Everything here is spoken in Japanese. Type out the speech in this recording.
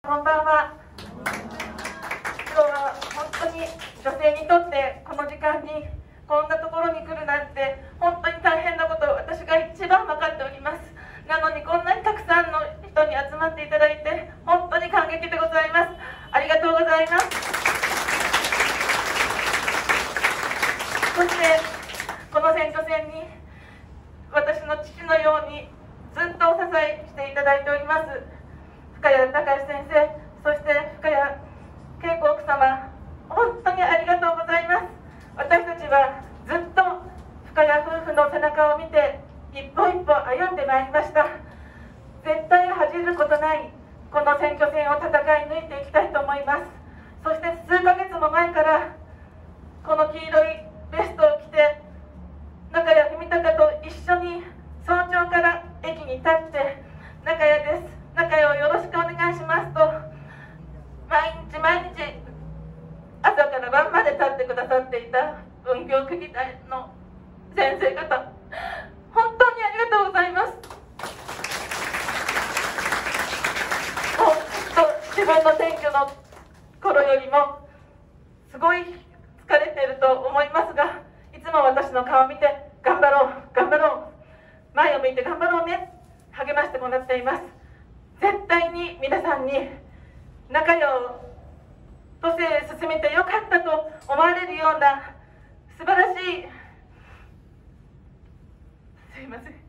こんばんは。今日は本当に女性にとってこの時間にこんなところに来るなんて本当に大変なことを私が一番分かっております。なのにこんなにたくさんの人に集まっていただいて本当に感激でございます。ありがとうございます。そしてこの選挙戦に私の父のようにずっとお支えしていただいております深谷隆先生、そして深谷恵子奥様、本当にありがとうございます。私たちはずっと深谷夫婦の背中を見て一歩一歩歩んでまいりました。絶対恥じることないこの選挙戦を戦い抜いていきたいと思います。そして数ヶ月も前からこの黄色いベストを着て中谷文隆と一緒に早朝から駅に立って中谷です、中谷をよろしくお願いしますと毎日朝から晩まで立ってくださっていた文京区議会の先生方、本当にありがとうございます。もうきっと自分の選挙の頃よりもすごい疲れていると思いますが、いつも私の顔を見て頑張ろう頑張ろう、前を向いて頑張ろうね、励ましてもらっています。絶対に皆さんに中谷を都政へ進めてよかったと思われるような素晴らしい、すいません。